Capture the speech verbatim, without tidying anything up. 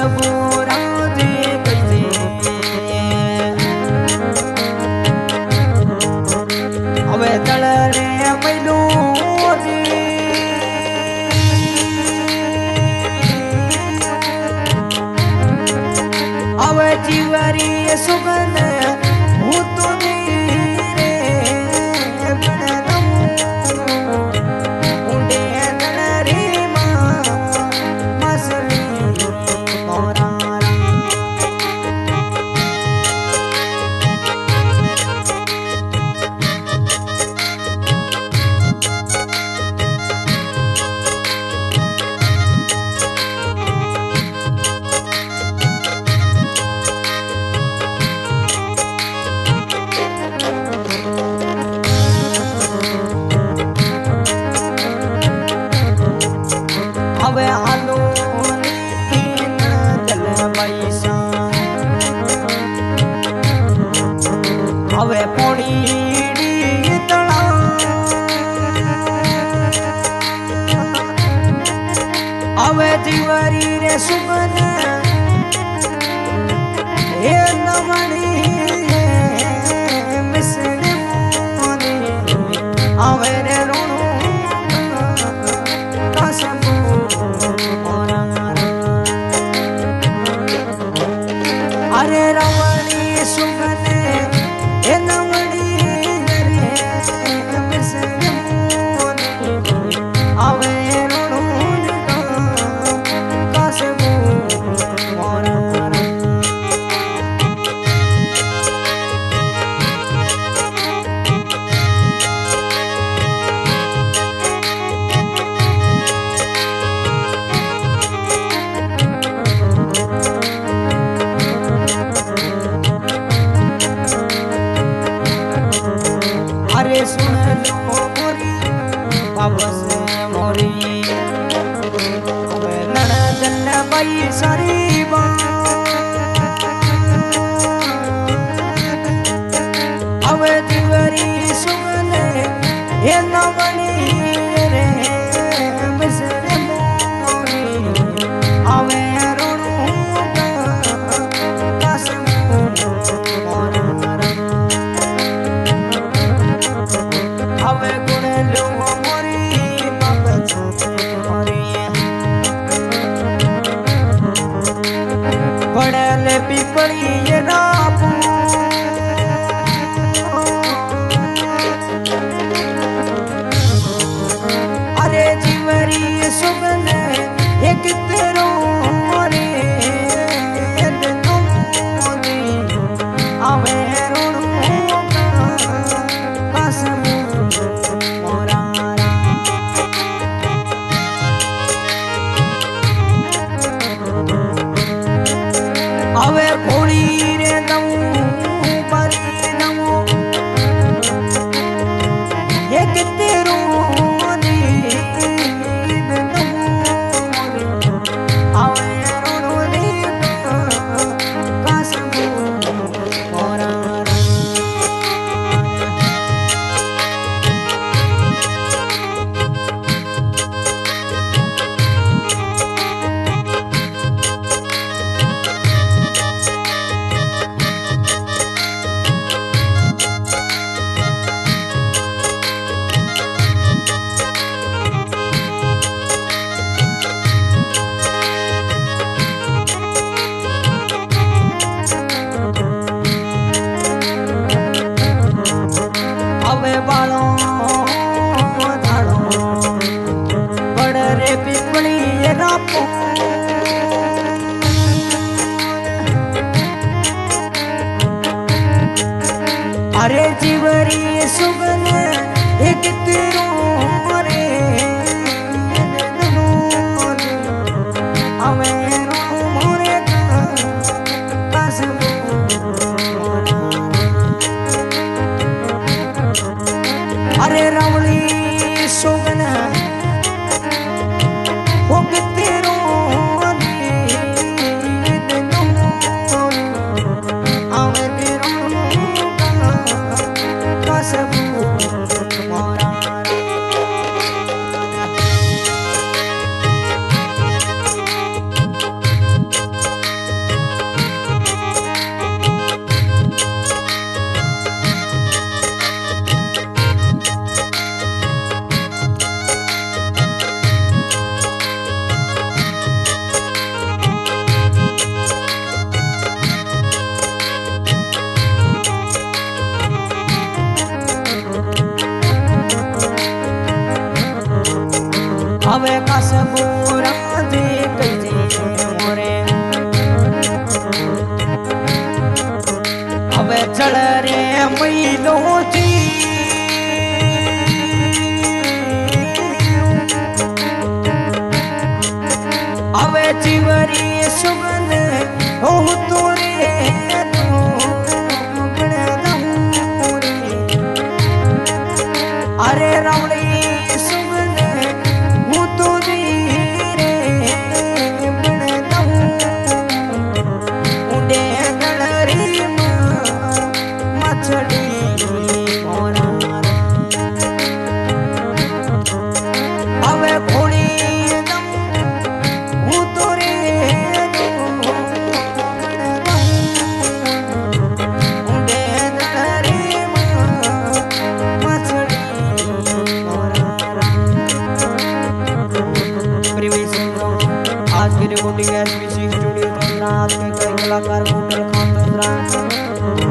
सबूरा जे कैसे हवे तल रे मैलू हवे जीवरी सुगंध हूँ तो हवे आलू जल पैसा हवे पोड़ी तला हवे जीवरी रे सुगन हे नवणी मिसरी मोनी हवे रे रोणू अरे रवणी सुगने हे नवणी रे मिसरी मोनी आवे रोणू कासबू मोरा अरे सुन लो मोरी वापस मोरी हवे नड़दन बाई सारी हवे जीवरी सुगन हे नवणी रे मिसरी मोरी हवे रोणू कासबू मोरा हवे गुण लो मोरी बाबत मोरी पड़ल पिपड़ी ये रापू अरे जीवरी सुगन एक तेरो मोरे हवे रोणू कासबू हवे भोली रे नमू परी नमू एक तेरो हवे रोणू रे कासबू मोरा हवे बालों धाड़ो बड़ रे पिपली रापो अरे जीवरी सुगन एक तेरो रे हवे रोणू मोरे कासबू अरे रवली सुगन वो तेरो आवे तेरो कासबू मोरा बोरा दे कजे मोरे अब चल रे मैलो जी अब चिवरी सुगन हो तोरे अरे रावड़ी सुगन हूँ तो रे बनता उड़े नलरी मछली अब घोड़ी हूँ तो रे उड़े नलरी आज की रिकॉर्डिंग एसपीसी स्टूडियो के कई कलाकार होटल खान